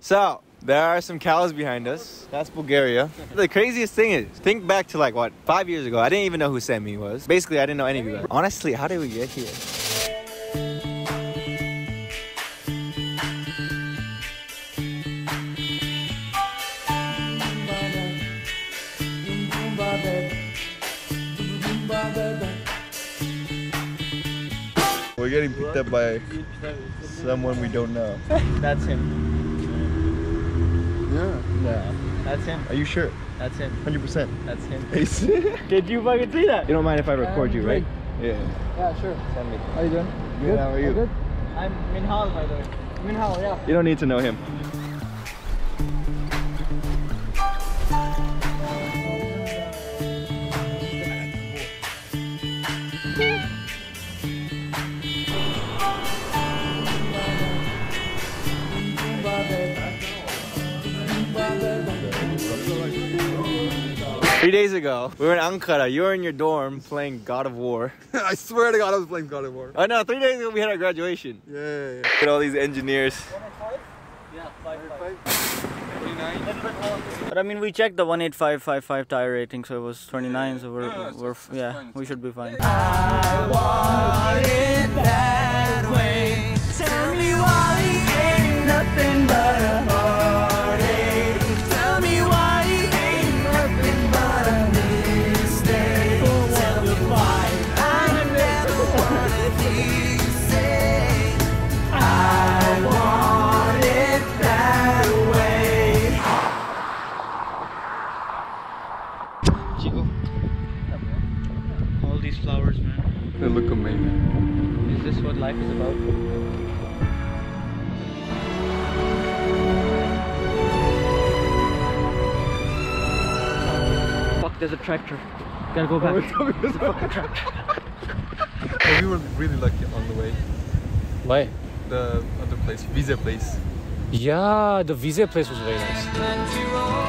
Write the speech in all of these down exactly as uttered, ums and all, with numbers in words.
So, there are some cows behind us. That's Bulgaria. The craziest thing is, think back to like, what, five years ago. I didn't even know who Semi was. Basically, I didn't know any of you guys. Honestly, how did we get here? We're getting picked up by someone we don't know. That's him. Yeah. No. That's him. Are you sure? That's him. one hundred percent. That's him. Did you fucking see that? You don't mind if I record um, you, right? Yeah. Yeah, sure. Send me. How you doing? Good. Good. How are you? Good. I'm Minhal, by the way. Minhal, yeah. You don't need to know him. Three days ago, we were in Ankara. You were in your dorm playing God of War. I swear to God, I was playing God of War. Oh no, three days ago we had our graduation. Yeah, yeah, yeah. Look at all these engineers. Yeah, five, five. But I mean, we checked the one eight five five five tire rating, so it was twenty-nine. So we're, yeah, we're yeah, fine. We should be fine. I want it that way. Tell me why ain't nothing but a heartache. Tell me why ain't nothing but a mistake. Tell me why I never wanna hear you say I want it that way. Chico, all these flowers, man. They look amazing. Is this what life is about? Fuck, there's a tractor. Gotta go back. Oh, there's a fucking tractor. Oh, we were really lucky on the way. Why? The other place, Visa place. Yeah, the Visa place was very nice.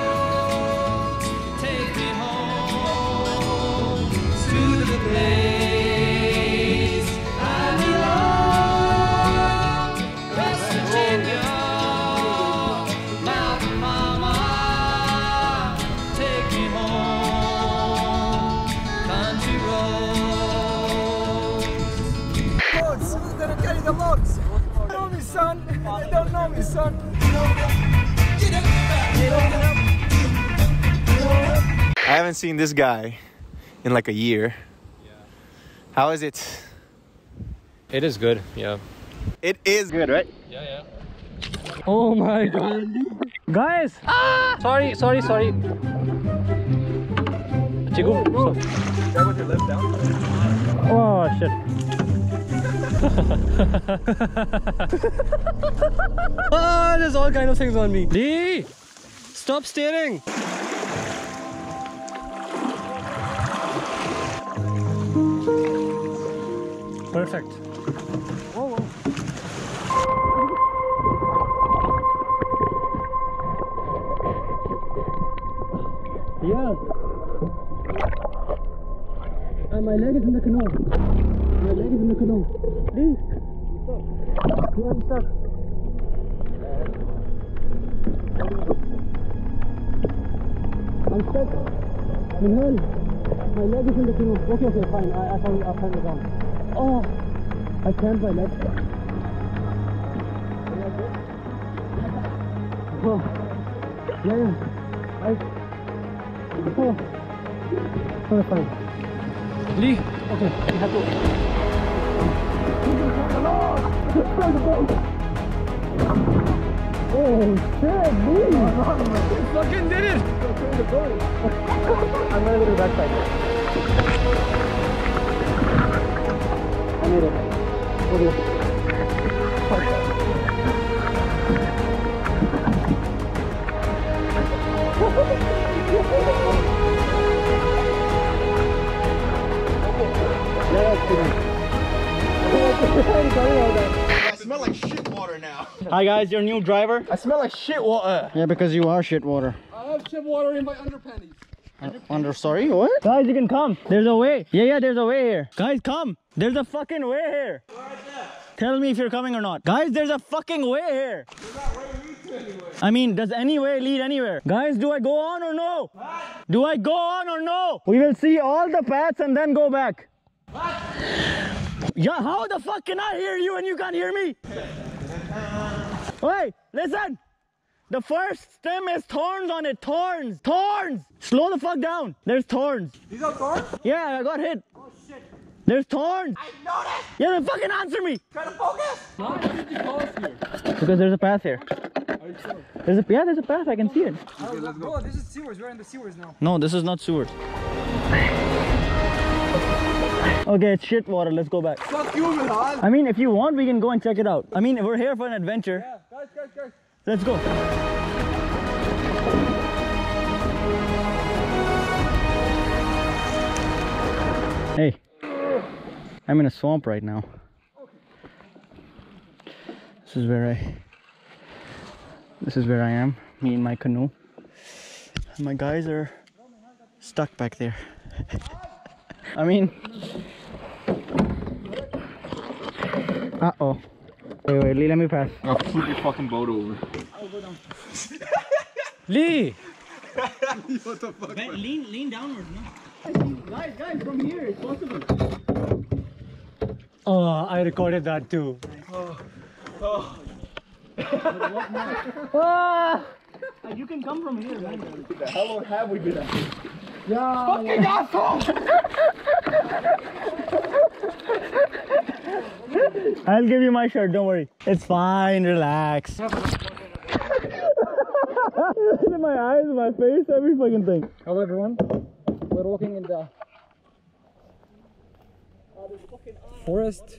Son, they don't know me, son. I haven't seen this guy in like a year. Yeah. How is it? It is good, yeah. It is good, right? Yeah, yeah. Oh my god. Guys! Ah! Sorry, sorry, sorry. Chico, so. That with your lip down? Oh shit. Ah, there's all kind of things on me. Lee! Stop staring! Perfect. Whoa, whoa. Yeah. And my leg is in the canoe. My leg is in the canoe. Lee! Yeah, I'm stuck. I'm stuck. Minhal, my leg is in the canoe. Okay, okay, fine. I, I found, I found it down. Oh, I can't my leg. Oh, yeah, yeah. I. Oh, oh, fine. Lee, okay, you have to. Oh shit, Lee! You fucking did it! I'm gonna go to the backside. I made it. Okay. I smell like shit water now. Hi guys, your new driver. I smell like shit water. Yeah, because you are shit water. I have shit water in my underpanties. Uh, under, sorry, what? Guys, you can come. There's a way. Yeah, yeah, there's a way here. Guys, come. There's a fucking way here. Where is that? Tell me if you're coming or not. Guys, there's a fucking way here. I mean, does any way lead anywhere? Guys, do I go on or no? What? Do I go on or no? We will see all the paths and then go back. What? Yeah, how the fuck can I hear you and you can't hear me? Wait, listen. The first stem is thorns on it. Thorns. Thorns. Slow the fuck down. There's thorns. These are thorns? Yeah, I got hit. Oh shit. There's thorns. I noticed. Yeah, then fucking answer me. Try to focus. Why did you call us here? Because there's a path here. Are you sure? There's a, yeah, there's a path. I can see it. Okay, let's go. This is sewers. We're in the sewers now. No, this is not sewers. Okay, it's shit water. Let's go back. Fuck you, Minhal. I mean, if you want, we can go and check it out. I mean, we're here for an adventure. Yeah, guys, guys, guys. Let's go. Hey, I'm in a swamp right now. This is where I, this is where I am, me and my canoe. And my guys are stuck back there. I mean, uh-oh. Wait, wait, Lee, let me pass. I'll flip your fucking boat over. I'll go down. Lee! What the fuck? Wait, lean, lean downward, no? Guys, guys, from here, it's possible. Oh, I recorded that too. Oh. Oh. Ah, you can come from here, man. How long have we been at this? Yeah. Fucking asshole! I'll give you my shirt, don't worry. It's fine, relax. My eyes, my face, every fucking thing. Hello everyone. We're walking in the forest.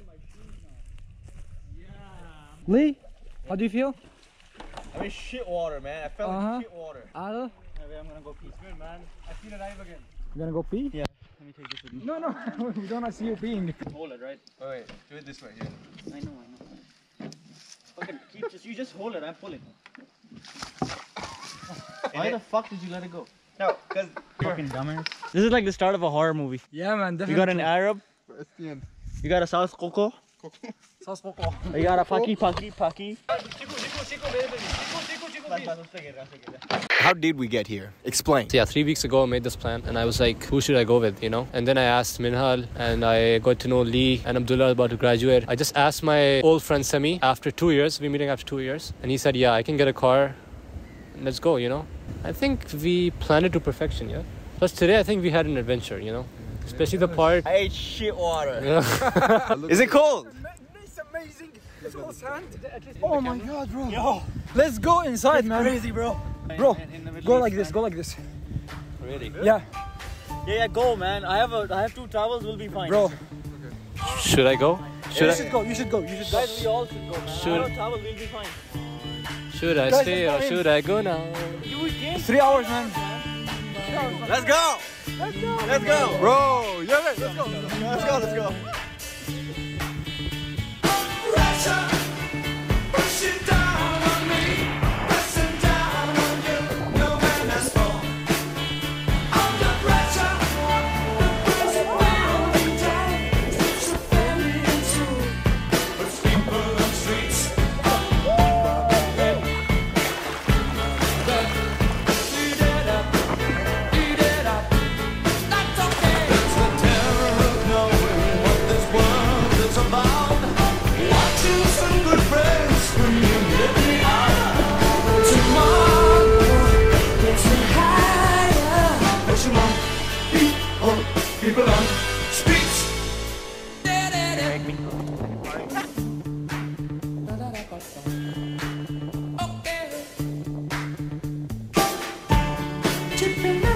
Lee, how do you feel? I'm in shit water, man. I fell Uh-huh. in shit water. Adel, I'm gonna go pee. Good, man. I feel alive again. you gonna go pee? Yeah. Let me take this with me. No, no, we don't want to see you peeing. Hold it, right? Wait, wait. Do it this way, here. I know, I know. Fucking keep just, you just hold it, I'm pulling. Why the fuck did you let it go? No, because Fucking dumbass. This is like the start of a horror movie. Yeah, man, definitely. You got an Arab, it's the end. you got a South Coco, Sauce Coco. you got a Paki Paki Paki. How did we get here? Explain. Yeah, three weeks ago I made this plan and I was like, who should I go with, you know? And then I asked Minhal and I got to know Lee and Abdullah about to graduate. I just asked my old friend Semi after two years, we meeting after two years. And he said, yeah, I can get a car. Let's go, you know? I think we planned it to perfection, yeah? Plus today I think we had an adventure, you know? Especially the part... I ate shit water. Yeah. Is it cold? It's amazing. It's all sand. Oh my god, bro. Yo, Let's go inside, man. crazy, bro. Bro, In- in the Middle go East, like this, man. go like this. Really? Yeah, Yeah, yeah, go, man. I have a, I have two towels. We'll be fine. bro. Should I go? Should You I, should go, you should go, you should go. Guys, we all should go, man. Should- I have a towel. We'll be fine. should I Guys, stay or let's go in. should I go now? You came. Three hours, man. Let's go! Let's go! Let's go! Bro, yeah, let's go! Let's go, let's go! People on streets. Okay.